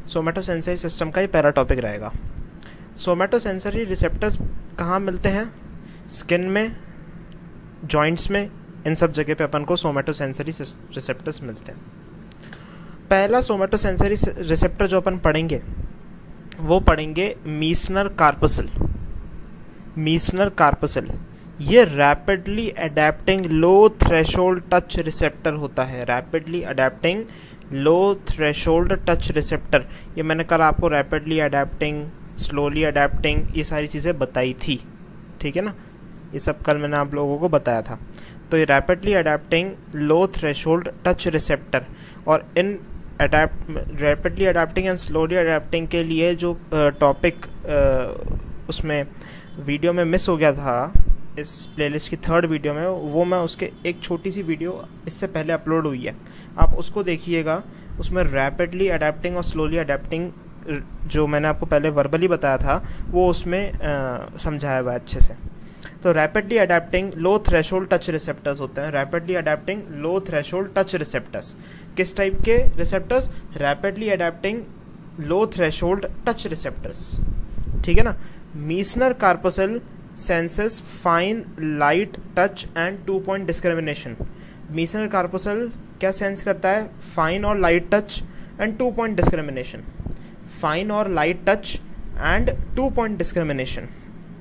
Somatosensory system का ही पहला topic रहेगा। सोमैटोसेंसरी रिसेप्टर्स कहाँ मिलते हैं? स्किन में, जॉइंट्स में, इन सब जगह पे अपन को सोमैटोसेंसरी रिसेप्टर्स मिलते हैं। पहला सोमैटोसेंसरी रिसेप्टर जो अपन पढ़ेंगे वो पढ़ेंगे मीसनर कार्पसल। मीसनर कार्पसल ये rapidly adapting low threshold touch receptor होता है। Rapidly adapting low threshold touch receptor, ये मैंने कल आपको रैपिडली अडेप्टिंग, स्लोली अडेप्टिंग ये सारी चीज़ें बताई थी, ठीक है ना। ये सब कल मैंने आप लोगों को बताया था। तो ये rapidly adapting low threshold touch receptor, और इन rapidly adapting and slowly adapting के लिए जो टॉपिक उसमें वीडियो में मिस हो गया था इस प्लेलिस्ट की थर्ड वीडियो में, वो मैं उसके एक छोटी सी वीडियो इससे पहले अपलोड हुई है, आप उसको देखिएगा। उसमें रैपिडली अडेप्टिंग और स्लोली अडेप्टिंग जो मैंने आपको पहले वर्बली बताया था वो उसमें समझाया हुआ है अच्छे से। तो rapidly adapting low threshold touch receptors होते हैं। Rapidly adapting low threshold touch receptors किस टाइप के receptors? Rapidly adapting low threshold touch receptors, ठीक है ना। Meissner corpuscle senses fine light touch and 2 point discrimination. Meissner corpuscle क्या sense करता है? फाइन और light touch and 2 point discrimination. Fine और light touch and 2 point discrimination.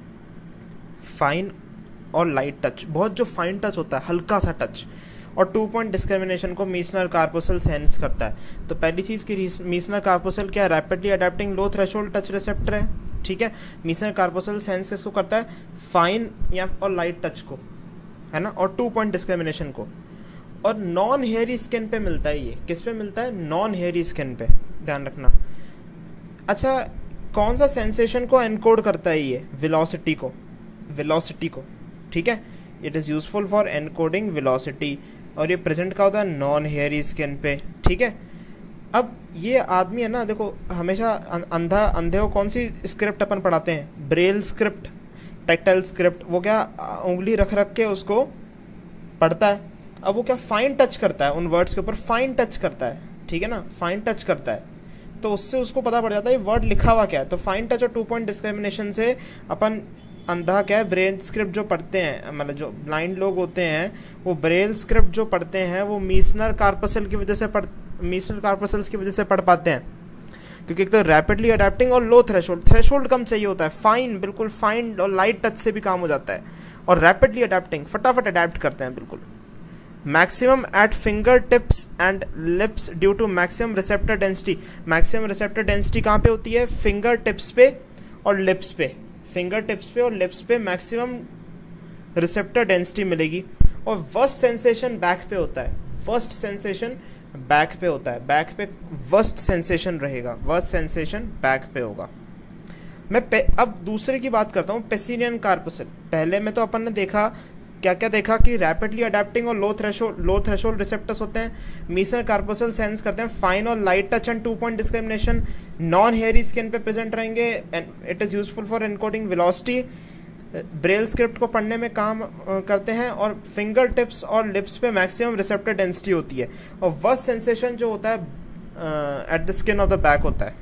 Fine और light touch, बहुत जो फाइन टच होता है, हल्का सा टच, और 2 पॉइंट डिस्क्रिमिनेशन को मीसनर कार्पसल सेंस करता है। तो पहली चीज़ की मीसनर कार्पसल क्या है? Rapidly adapting low threshold touch receptor है, ठीक है। मीसनर कार्पसल सेंस किसको करता है? फाइन या और लाइट टच को, है ना, और 2 पॉइंट डिस्क्रिमिनेशन को। और नॉन हेयरी स्किन पे मिलता है। ये किस पे मिलता है? नॉन हेयरी स्किन पे, ध्यान रखना। अच्छा, कौन सा सेंसेशन को एनकोड करता है ये? वेलोसिटी को, वेलोसिटी को, ठीक है। It is useful for encoding velocity, और ये प्रेजेंट का होता है नॉन हेयरी स्किन पे, ठीक है। अब ये आदमी है ना, देखो हमेशा अंधे को कौन सी स्क्रिप्ट अपन पढ़ाते हैं? Braille script, tactile script. वो क्या उंगली रख रख के उसको पढ़ता है। अब वो क्या फाइन टच करता है उन वर्ड्स के ऊपर, फाइन टच करता है, ठीक है ना, फाइन टच करता है। तो उससे उसको पता पड़ जाता है ये वर्ड लिखा हुआ क्या है। तो फाइन टच और 2 पॉइंट डिस्क्रिमिनेशन से अपन अंधा क्या है, ब्रेल स्क्रिप्ट जो पढ़ते हैं, मतलब जो ब्लाइंड लोग होते हैं वो ब्रेल स्क्रिप्ट जो पढ़ते हैं वो मीसनर कार्पसल की वजह से मीसनर कार्पसल्स की वजह से पढ़ पाते हैं। क्योंकि एक तो रैपिडली अडेप्टिंग और लो थ्रेशोल्ड कम चाहिए होता है। फाइन, बिल्कुल फाइन और लाइट टच से भी काम हो जाता है। और रैपिडली अडेप्टिंग फटाफट अडेप्ट करते हैं बिल्कुल। Maximum at finger tips and lips due to maximum receptor density. Maximum receptor density कहाँ पे होती है? फिंगर टिप्स पे और लिप्स पे। फिंगर टिप्स पे और लिप्स पे मैक्सिमम रिसेप्टर डेंसिटी मिलेगी। और वर्स्ट सेंसेशन बैक पे होता है। वर्स्ट सेंसेशन बैक पे होता है। बैक पे वर्स्ट सेंसेशन रहेगा। वर्स्ट सेंसेशन बैक पे होगा। मैं अब दूसरे की बात करता हूँ, पेसिनियन कार्पसल। पहले में तो अपन ने देखा, क्या क्या देखा कि रैपिडली अडेप्टिंग और लो थ्रेशोल्ड रिसेप्टर्स होते हैं। मीसनर कार्पसल सेंस करते हैं फाइन और light touch and 2 point discrimination. Non hairy skin पे प्रेजेंट रहेंगे। It is useful for encoding velocity. Braille script को पढ़ने में काम करते हैं। और फिंगर टिप्स और लिप्स पे मैक्सिमम रिसेप्टर डेंसिटी होती है। और वर्स्ट सेंसेशन जो होता है at the skin of the back होता है।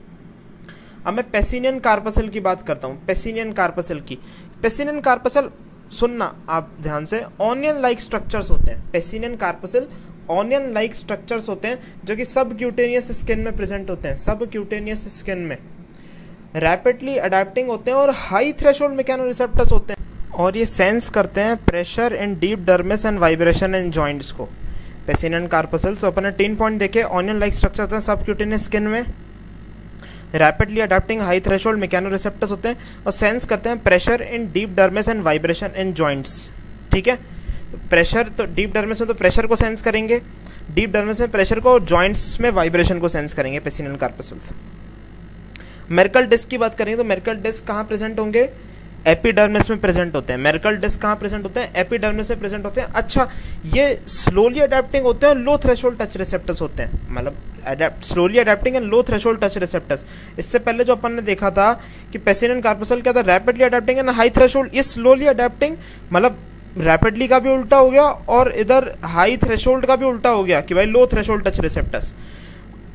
अब मैं पेसिनियन कार्पसल की बात करता हूँ। पेसिनियन कार्पसल की, पेसिनियन कार्पसल सुनना आप ध्यान से, ऑनियन लाइक स्ट्रक्चर्स होते हैं। Pacinian corpuscle onion like structures होते हैं जो कि सब क्यूटेनियस स्किन में प्रेजेंट होते हैं। सब क्यूटेनियस स्किन में रैपिडली अडेप्टिंग होते हैं और हाई थ्रेशोल्ड मैकेनोरिसेप्टर्स होते हैं। और ये सेंस करते हैं pressure in deep dermis and vibration in joints को। पेसिनियन कार्पसल्स, तो अपन ने 3 पॉइंट देखे। ऑनियन लाइक स्ट्रक्चर होते हैं सब क्यूटेनियस स्किन में। Rapidly adapting high threshold mechanoreceptors होते हैं और सेंस करते हैं pressure in deep dermis and vibration in joints, ठीक है। प्रेशर तो डीप डर्मिस में तो प्रेशर को सेंस करेंगे, डीप डर्मिस में प्रेशर को, जॉइंट्स में वाइब्रेशन को सेंस करेंगे पेसिनियन कार्पसल्स। मेरिकल डिस्क की बात करेंगे तो मेरिकल डिस्क कहाँ प्रेजेंट होंगे? एपिडर्मिस में प्रेजेंट होते हैं। मेरिकल डिस्क कहाँ प्रेजेंट होते हैं? एपिडर्मिस में प्रेजेंट होते हैं। अच्छा, ये स्लोली अडेप्टिंग होते हैं, लो थ्रेशोल्ड टच रिसेप्टर्स होते हैं। मतलब slowly adapting and low threshold touch receptors. इससे पहले जो अपन ने देखा था कि पेसिनियन कार्पसल क्या था? Rapidly adapting and high threshold. ये स्लोली अडेप्टिंग मतलब रैपिडली का भी उल्टा हो गया और इधर हाई थ्रेशोल्ड का भी उल्टा हो गया कि भाई लो थ्रेशोल्ड टच रिसेप्टर्स।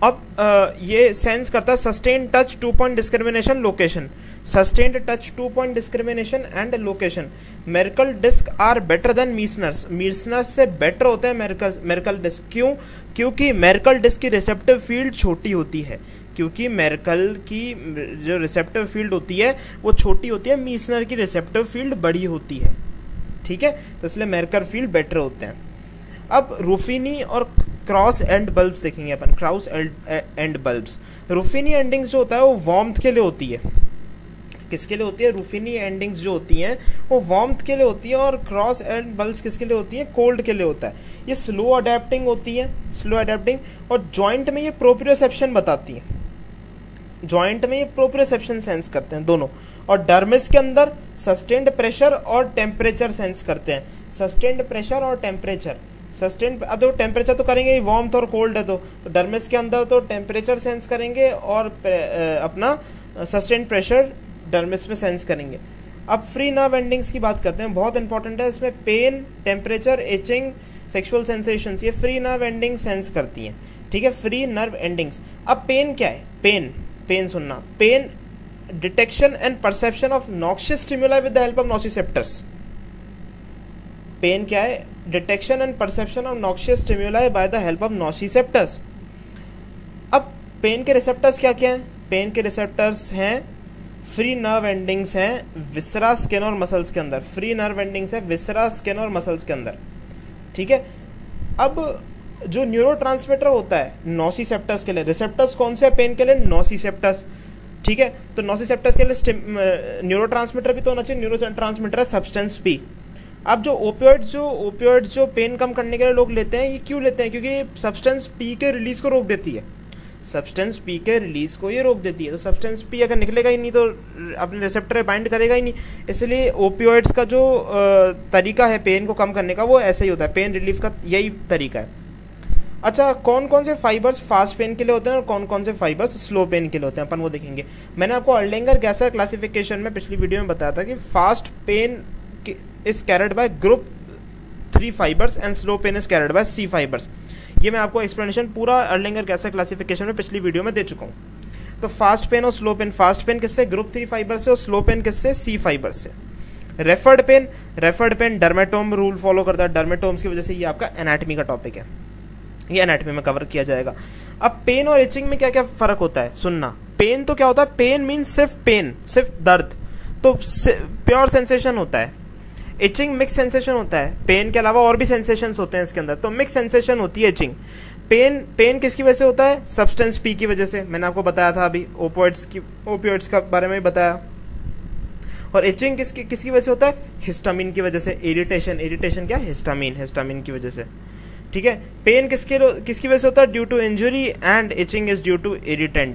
अब ये सेंस करता है sustain touch 2 point discrimination location, sustained touch 2 point discrimination and location. Merkel disc are better than Meissner's, Meissner's से बेटर होते हैं मेरकल डिस्क। क्यों? क्योंकि मेरकल डिस्क की रिसेप्टिव फील्ड छोटी होती है, क्योंकि मेरकल की जो रिसेप्टिव फील्ड होती है वो छोटी होती है, मीसनर की रिसेप्टिव फील्ड बड़ी होती है, ठीक है, तो इसलिए मेरकल फील्ड बेटर होते हैं। अब रूफिनी और क्रॉस एंड बल्ब्स देखेंगे अपन, Krause end bulbs. Ruffini endings जो होता है वो वार्मथ के लिए होती है। किसके लिए होती है? रूफिनी एंडिंग्स जो होती हैं वो वार्मथ के लिए होती है, और क्रॉस एंड बल्ब्स किसके लिए होती हैं? कोल्ड के लिए होता है। ये स्लो अडेप्टिंग होती है, स्लो अडेप्टिंग, और जॉइंट में ये प्रोप्रियोसेप्शन बताती है, जॉइंट में ये प्रोप्रियोसेप्शन सेंस करते हैं दोनों। और डर्मिस के अंदर सस्टेन्ड प्रेशर और टेम्परेचर सेंस करते हैं, सस्टेन्ड प्रेशर और टेम्परेचर। सस्टेन, अब देखो टेम्परेचर तो करेंगे ही, वार्मथ और कोल्ड है, तो डर्मिस के अंदर तो टेम्परेचर सेंस करेंगे और अपना सस्टेन्ड प्रेशर डर्मिस में सेंस करेंगे। अब फ्री नर्व एंडिंग्स की बात करते हैं, बहुत इंपॉर्टेंट है। इसमें pain, temperature, itching, sexual sensations, ये फ्री नर्व एंडिंग सेंस करती हैं, ठीक है, फ्री नर्व एंडिंग्स। अब पेन क्या है? पेन सुनना, pain detection and perception of noxious stimuli with the help of nociceptors. Pain क्या है? Detection and perception of noxious stimuli by the help of nociceptors. अब पेन के रिसेप्टर्स क्या क्या हैं? पेन के रिसेप्टर्स हैं, फ्री नर्व एंडिंग्स हैं विसरा, स्किन और मसल्स के अंदर। फ्री नर्व एंडिंग्स है विसरा, स्किन और मसल्स के अंदर, ठीक है। अब जो न्यूरोट्रांसमीटर होता है नोसिसेप्टर्स के लिए, रिसेप्टर्स कौन से हैं पेन के लिए? नोसिसेप्टर्स, ठीक है। तो नोसिसेप्टर्स के लिए न्यूरोट्रांसमीटर भी तो होना चाहिए, न्यूरोट्रांसमीटर है सब्सटेंस पी। अब जो ओपियोइड्स जो पेन कम करने के लिए लोग लेते हैं, ये क्यों लेते हैं? क्योंकि सब्सटेंस पी के रिलीज को रोक देती है, सब्सटेंस पी के रिलीज को ये रोक देती है। तो सब्सटेंस पी अगर निकलेगा ही नहीं तो अपने रिसेप्टर बाइंड करेगा ही नहीं, इसलिए ओपियोइड्स का जो तरीका है पेन को कम करने का वो ऐसे ही होता है, पेन रिलीफ का यही तरीका है। अच्छा, कौन कौन से फाइबर्स फास्ट पेन के लिए होते हैं और कौन कौन से फाइबर्स स्लो पेन के लिए होते हैं, अपन वो देखेंगे। मैंने आपको अर्लिंगर गैसर क्लासिफिकेशन में पिछली वीडियो में बताया था कि fast pain is carried by group 3 fibres and slow pain is carried by C fibres. ये मैं आपको एक्सप्लेनेशन पूरा अर्लिंगर गैसर क्लासिफिकेशन में पिछली वीडियो में दे चुका हूँ। तो फास्ट पेन और स्लो पेन, फास्ट पेन किससे? ग्रुप 3 फाइबर से, और स्लो पेन किससे? C फाइबर से। Referred pain dermatome rule follow करता है, डर्मेटोम्स की वजह से ये आपका एनाटमी का टॉपिक है, ये एनाटमी में कवर किया जाएगा। अब पेन और इचिंग में क्या क्या फर्क होता है सुनना। पेन तो क्या होता है? पेन मीन्स सिर्फ पेन, सिर्फ दर्द, तो प्योर सेंसेशन होता है। इचिंग मिक्स सेंसेशन होता है, पेन के अलावा और भी सेंसेशंस होते हैं इसके अंदर, तो मिक्स सेंसेशन होती है इचिंग। पेन किसकी वजह से होता है? सब्सटेंस पी की वजह से, मैंने आपको बताया था अभी, ओपियोइड्स का बारे में भी बताया। और इचिंग किसकी वजह से होता है? हिस्टामिन की वजह से। इरिटेशन क्या? हिस्टामिन की वजह से, ठीक है। पेन किसकी वजह से होता है? Due to injury, and itching is due to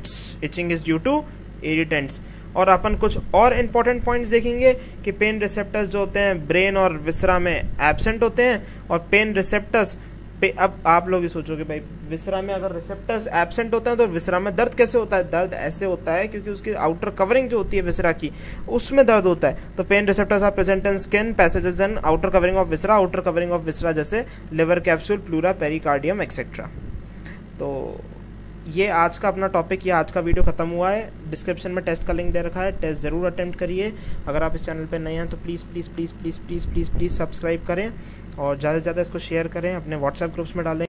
irritants. और अपन कुछ और इंपॉर्टेंट पॉइंट्स देखेंगे कि पेन रिसेप्टर्स जो होते हैं ब्रेन और विसरा में एब्सेंट होते हैं, और पेन रिसेप्टर्स अब आप लोग ये सोचोगे भाई विसरा में अगर रिसेप्टर्स एब्सेंट होते हैं तो विसरा में दर्द कैसे होता है? दर्द ऐसे होता है क्योंकि उसकी आउटर कवरिंग जो होती है विसरा की, उसमें दर्द होता है। तो pain receptors are present in skin, passages and outer covering of viscera, outer covering of viscera जैसे liver capsule, pleura, pericardium etcetera. तो ये आज का अपना टॉपिक, ये आज का वीडियो खत्म हुआ है। डिस्क्रिप्शन में टेस्ट का लिंक दे रखा है, टेस्ट ज़रूर अटेम्प्ट करिए। अगर आप इस चैनल पर नए हैं तो प्लीज़ सब्सक्राइब करें और ज़्यादा से ज़्यादा इसको शेयर करें, अपने व्हाट्सएप ग्रुप्स में डालें।